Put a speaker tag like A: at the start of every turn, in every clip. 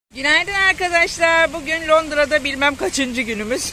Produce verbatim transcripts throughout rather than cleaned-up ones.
A: Günaydın arkadaşlar. Bugün Londra'da bilmem kaçıncı günümüz.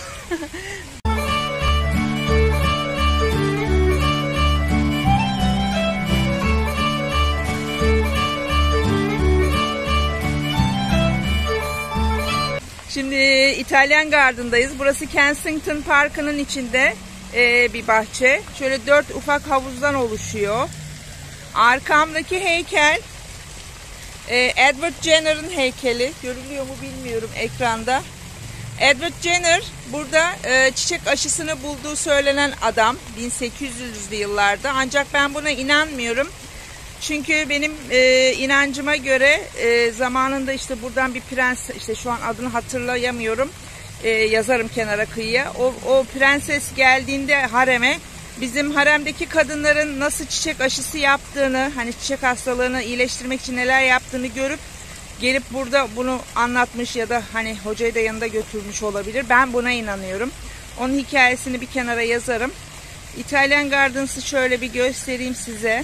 A: Şimdi İtalyan Garden'dayız. Burası Kensington Parkı'nın içinde e, bir bahçe. Şöyle dört ufak havuzdan oluşuyor. Arkamdaki heykel e, Edward Jenner'ın heykeli. Görülüyor mu bilmiyorum ekranda. Edward Jenner burada e, çiçek aşısını bulduğu söylenen adam. bin sekiz yüzlü yıllarda. Ancak ben buna inanmıyorum. Çünkü benim e, inancıma göre e, zamanında işte buradan bir prens, işte şu an adını hatırlayamıyorum, e, yazarım kenara kıyıya. O, o prenses geldiğinde hareme, bizim haremdeki kadınların nasıl çiçek aşısı yaptığını, hani çiçek hastalığını iyileştirmek için neler yaptığını görüp gelip burada bunu anlatmış ya da hani hocayı da yanında götürmüş olabilir. Ben buna inanıyorum. Onun hikayesini bir kenara yazarım. İtalyan Gardens'ı şöyle bir göstereyim size.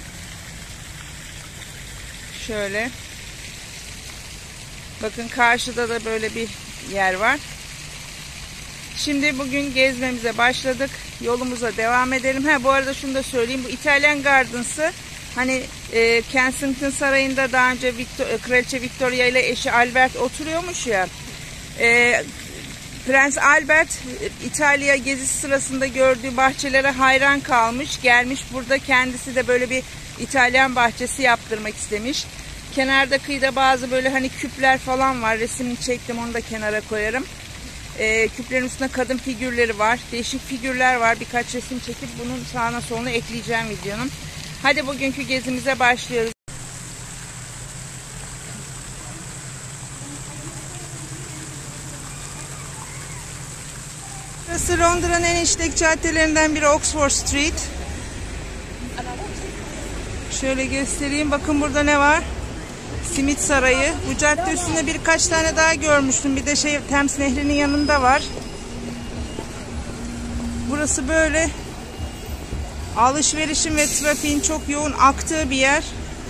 A: Şöyle. Bakın karşıda da böyle bir yer var. Şimdi bugün gezmemize başladık. Yolumuza devam edelim. Ha bu arada şunu da söyleyeyim. Bu İtalyan Gardens'ı hani e, Kensington Sarayı'nda daha önce Victor, Kraliçe Victoria ile eşi Albert oturuyormuş ya. E, Prens Albert İtalya gezisi sırasında gördüğü bahçelere hayran kalmış. Gelmiş burada kendisi de böyle bir İtalyan bahçesi yaptırmak istemiş. Kenarda kıyıda bazı böyle hani küpler falan var. Resmini çektim, onu da kenara koyarım. Ee, küplerin üstünde kadın figürleri var. Değişik figürler var. Birkaç resim çekip bunun sağına soluna ekleyeceğim videonun. Hadi bugünkü gezimize başlıyoruz. Burası Londra'nın en işlek caddelerinden biri, Oxford Street. Şöyle göstereyim. Bakın burada ne var? Simit Sarayı. Bu cadde üstünde birkaç tane daha görmüştüm. Bir de şey Thames Nehri'nin yanında var. Burası böyle alışverişin ve trafiğin çok yoğun aktığı bir yer.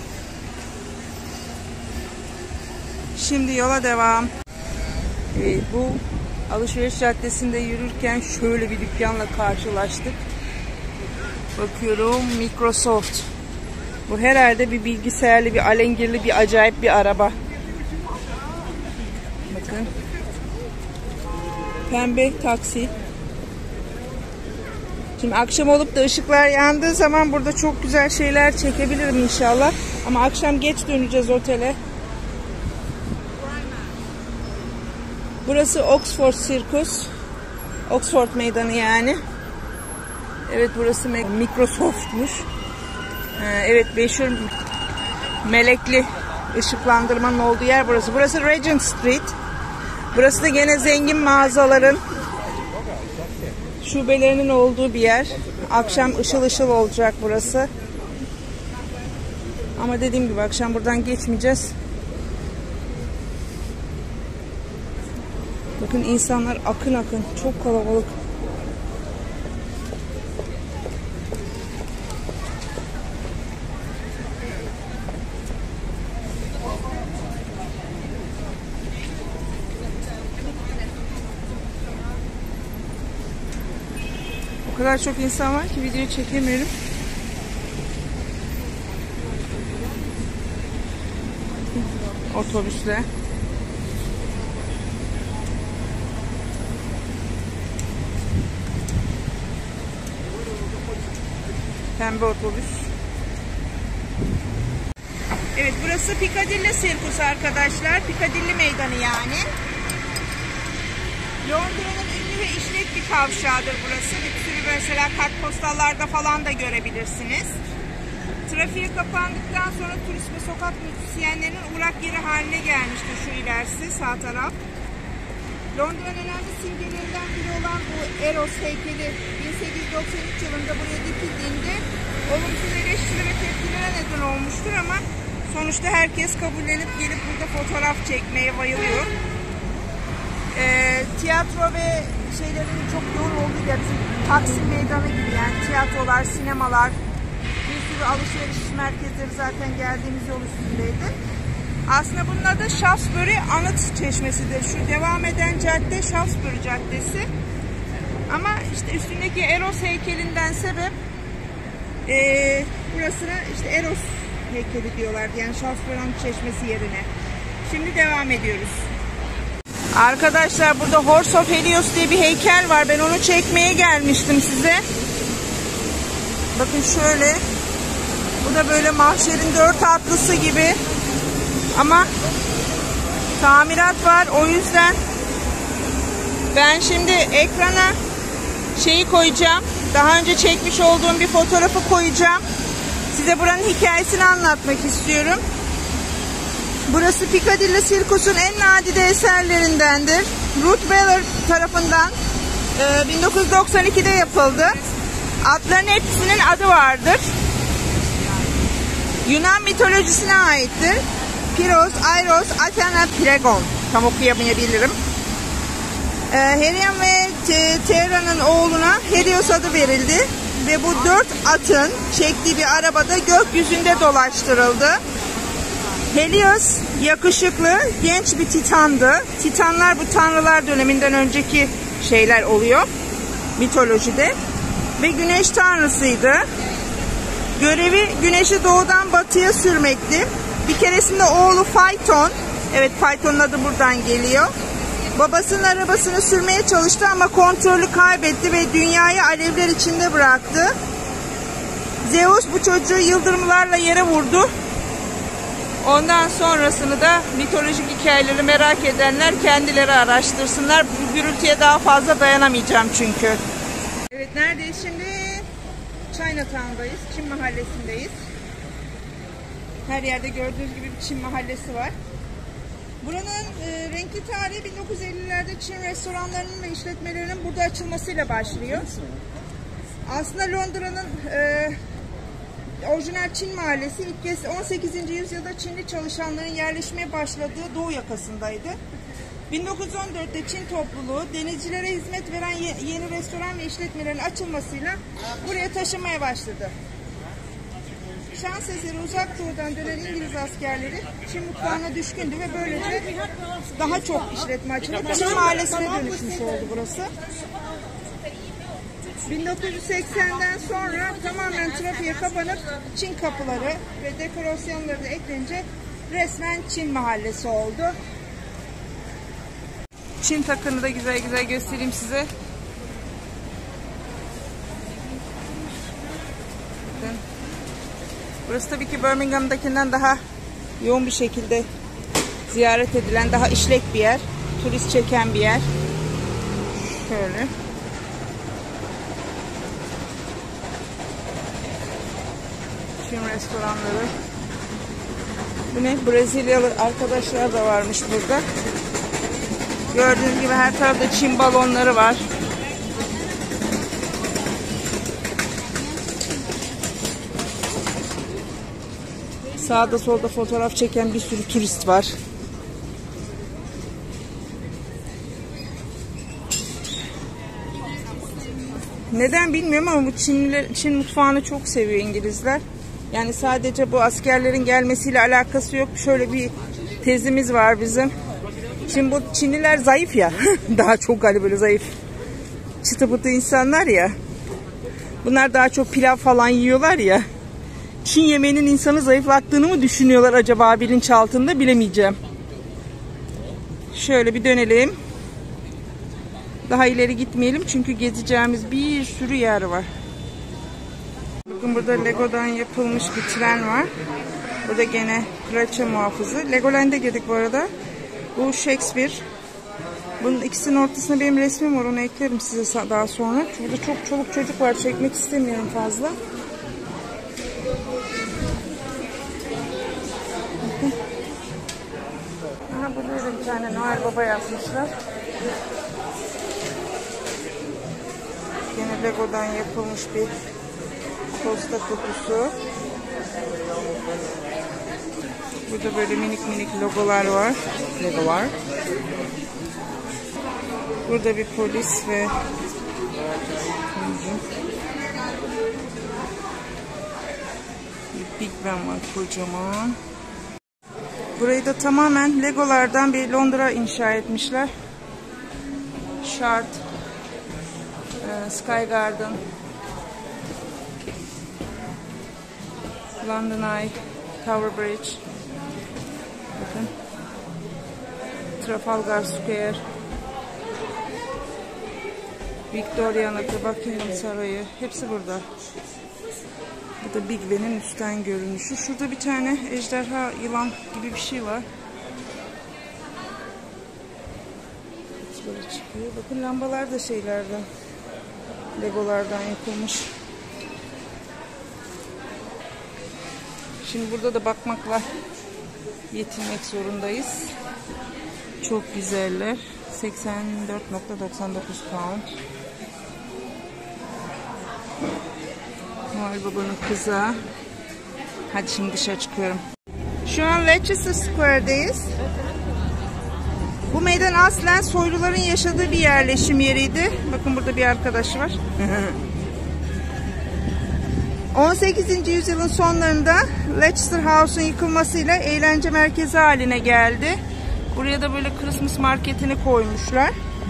A: Şimdi yola devam. Evet, bu alışveriş caddesinde yürürken şöyle bir dükkanla karşılaştık. Bakıyorum, Microsoft. Bu herhalde bir bilgisayarlı, bir alengirli, bir acayip bir araba. Bakın. Pembe taksi. Şimdi akşam olup da ışıklar yandığı zaman burada çok güzel şeyler çekebilirim inşallah. Ama akşam geç döneceğiz otele. Burası Oxford Circus. Oxford meydanı yani. Evet, burası Microsoft'muş. Evet, meşhur melekli ışıklandırmanın olduğu yer burası. Burası Regent Street. Burası da gene zengin mağazaların şubelerinin olduğu bir yer. Akşam ışıl ışıl olacak burası. Ama dediğim gibi akşam buradan geçmeyeceğiz. Bakın insanlar akın akın. Çok kalabalık. O kadar çok insan var ki videoyu çekemiyorum. Otobüsle. Pembe otobüs. Evet, burası Piccadilly Circus arkadaşlar. Piccadilly meydanı yani. Londra'nın ünlü ve işlek bir kavşağıdır burası. Bir sürü mesela kartpostallarda falan da görebilirsiniz. Trafiğe kapandıktan sonra turist ve sokak müzisyenlerinin uğrak yeri haline gelmiştir şu ilerisi, sağ taraf. Londra'nın önemli simgelerinden biri olan bu Eros heykeli bin sekiz yüz doksan üç yılında buraya dikildiğinde olumsuz eleştiri ve tepkilere neden olmuştur ama sonuçta herkes kabullenip gelip burada fotoğraf çekmeye bayılıyor. E, tiyatro ve şeylerin çok yoğun olduğu yer, Taksim Meydanı gibi yani tiyatrolar, sinemalar, bir sürü alışveriş merkezleri zaten geldiğimiz yol üstündeydi. Aslında bunun adı Shaftesbury Anıt Çeşmesi'dir. Şu devam eden cadde Shaftesbury Caddesi. Ama işte üstündeki Eros heykelinden sebep ee, burasına işte Eros heykeli diyorlar. Yani Shaftesbury Anıt Çeşmesi yerine. Şimdi devam ediyoruz. Arkadaşlar burada Horse of Helios diye bir heykel var. Ben onu çekmeye gelmiştim size. Bakın şöyle. Bu da böyle mahşerin dört atlısı gibi. Ama tamirat var. O yüzden ben şimdi ekrana şeyi koyacağım. Daha önce çekmiş olduğum bir fotoğrafı koyacağım. Size buranın hikayesini anlatmak istiyorum. Burası Piccadilly Circus'un en nadide eserlerindendir. Ruth Beller tarafından e, bin dokuz yüz doksan ikide yapıldı. Atların hepsinin adı vardır. Yunan mitolojisine aittir. Piros, Airos, Athena, Pregon. Tam okuyamayabilirim. E, Helion ve Terra'nın oğluna Helios adı verildi. Ve bu dört atın çektiği bir arabada gökyüzünde dolaştırıldı. Helios yakışıklı, genç bir titandı. Titanlar bu tanrılar döneminden önceki şeyler oluyor mitolojide. Ve güneş tanrısıydı. Görevi güneşi doğudan batıya sürmekti. Bir keresinde oğlu Phaeton, evet Phaeton'un adı buradan geliyor. Babasının arabasını sürmeye çalıştı ama kontrolü kaybetti ve dünyayı alevler içinde bıraktı. Zeus bu çocuğu yıldırımlarla yere vurdu. Ondan sonrasını da mitolojik hikayeleri merak edenler kendileri araştırsınlar. Bu gürültüye daha fazla dayanamayacağım çünkü. Evet, neredeyiz şimdi? Chinatown'dayız. Çin mahallesindeyiz. Her yerde gördüğünüz gibi bir Çin mahallesi var. Buranın e, renkli tarihi bin dokuz yüz ellilerde Çin restoranlarının ve işletmelerinin burada açılmasıyla başlıyor. Aslında Londra'nın e, orijinal Çin mahallesi ilk kez on sekizinci yüzyılda Çinli çalışanların yerleşmeye başladığı doğu yakasındaydı. bin dokuz yüz on dörtte Çin topluluğu denizcilere hizmet veren yeni restoran ve işletmelerin açılmasıyla buraya taşınmaya başladı. Şans eseri uzak doğudan dönen İngiliz askerleri Çin mutfağına düşkündü ve böylece daha çok işletme açılıp Çin mahallesine dönüşmüş oldu burası. bin dokuz yüz seksenden sonra tamamen trafiğe kapanıp Çin kapıları ve dekorasyonları da eklenince resmen Çin mahallesi oldu. Çin takını da güzel güzel göstereyim size. Burası tabii ki Birmingham'dakinden daha yoğun bir şekilde ziyaret edilen, daha işlek bir yer. Turist çeken bir yer. Şöyle. Çin restoranları. Bu ne? Brezilyalı arkadaşlar da varmış burada. Gördüğünüz gibi her tarafta Çin balonları var. Sağda solda fotoğraf çeken bir sürü turist var. Neden bilmiyorum ama bu Çinliler, Çin mutfağını çok seviyor İngilizler. Yani sadece bu askerlerin gelmesiyle alakası yok. Şöyle bir tezimiz var bizim. Şimdi bu Çinliler zayıf ya. Daha çok galiba böyle zayıf. Çıtı pıtı insanlar ya. Bunlar daha çok pilav falan yiyorlar ya. Çin yemeğinin insanı zayıflattığını mı düşünüyorlar acaba bilinçaltında, bilemeyeceğim. Şöyle bir dönelim. Daha ileri gitmeyelim çünkü gezeceğimiz bir sürü yer var. Bakın burada Lego'dan yapılmış bir tren var. Burada gene kraliçe muhafızı. Legoland'e girdik bu arada. Bu Shakespeare. Bunun ikisinin ortasında benim resmim var. Onu eklerim size daha sonra. Burada çok çoluk çocuk var. Çekmek istemiyorum fazla. Aha, burada da bir tane Noel Baba yapmışlar. Yine Lego'dan yapılmış bir posta kutusu. Burada böyle minik minik logolar var. Legolar. Burada bir polis ve bir Big Ben var kocaman. Burayı da tamamen Legolardan bir Londra inşa etmişler. Shard, Sky Garden, London Eye, Tower Bridge, bakın, Trafalgar Square, Victoria Anıtı, Buckingham Sarayı, hepsi burada. Bu da Big Ben'in üstten görünüşü. Şurada bir tane ejderha, yılan gibi bir şey var. Böyle çıkıyor. Bakın lambalar da şeylerden, Legolardan yapılmış. Şimdi burada da bakmakla yetinmek zorundayız. Çok güzeller. seksen dört nokta doksan dokuz pound. Noel Baba'nın kıza. Hadi şimdi dışarı çıkıyorum. Şu an Leicester Square'deyiz. Bu meydan aslen soyluların yaşadığı bir yerleşim yeriydi. Bakın burada bir arkadaş var. on sekizinci yüzyılın sonlarında Leicester House'un yıkılmasıyla eğlence merkezi haline geldi. Buraya da böyle Christmas marketini koymuşlar.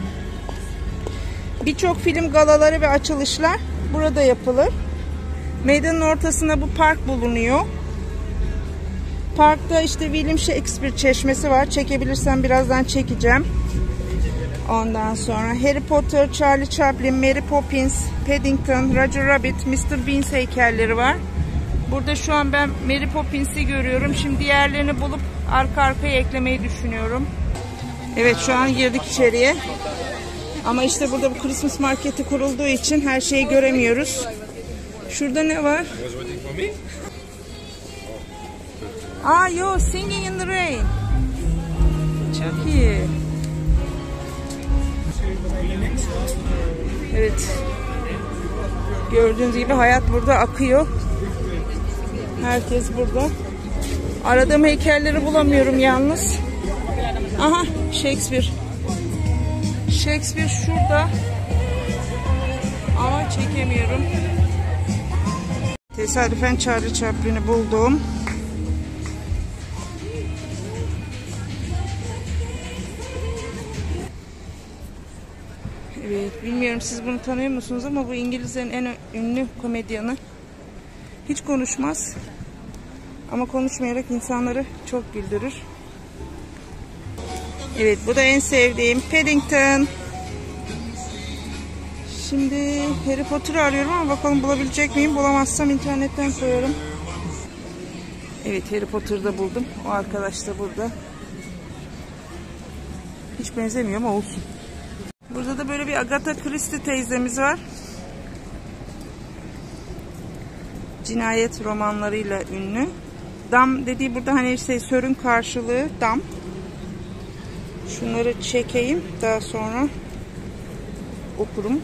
A: Birçok film galaları ve açılışlar burada yapılır. Meydanın ortasında bu park bulunuyor. Parkta işte William Shakespeare çeşmesi var. Çekebilirsem birazdan çekeceğim. Ondan sonra Harry Potter, Charlie Chaplin, Mary Poppins, Paddington, Roger Rabbit, mister Bean heykelleri var. Burada şu an ben Mary Poppins'i görüyorum. Şimdi diğerlerini bulup arka arkaya eklemeyi düşünüyorum. Evet, şu an girdik içeriye. Ama işte burada bu Christmas marketi kurulduğu için her şeyi göremiyoruz. Şurada ne var? Aa yo, Singing in the Rain. Çok iyi. Evet. Gördüğünüz gibi hayat burada akıyor. Herkes burada. Aradığım heykelleri bulamıyorum yalnız. Aha, Shakespeare. Shakespeare şurada. Ama çekemiyorum. Tesadüfen Charlie Chaplin'i buldum. Evet, bilmiyorum siz bunu tanıyor musunuz ama bu İngilizlerin en ünlü komedyanı. Hiç konuşmaz. Ama konuşmayarak insanları çok güldürür. Evet, bu da en sevdiğim Paddington. Şimdi Harry Potter'ı arıyorum ama bakalım bulabilecek miyim? Bulamazsam internetten koyarım. Evet, Harry Potter'ı da buldum. O arkadaş da burada. Hiç benzemiyor ama olsun. Burada da böyle bir Agatha Christie teyzemiz var. Cinayet romanlarıyla ünlü. Dam dediği burada hani işte sörün karşılığı dam. Şunları çekeyim, daha sonra okurum.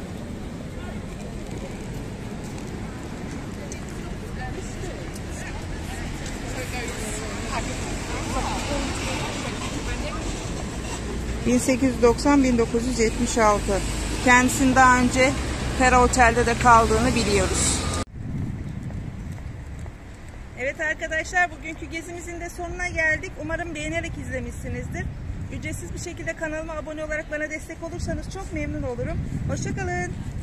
A: bin sekiz yüz doksan bin dokuz yüz yetmiş altı. Kendisinin daha önce Pera Otel'de de kaldığını biliyoruz. Evet arkadaşlar, bugünkü gezimizin de sonuna geldik. Umarım beğenerek izlemişsinizdir. Ücretsiz bir şekilde kanalıma abone olarak bana destek olursanız çok memnun olurum. Hoşça kalın.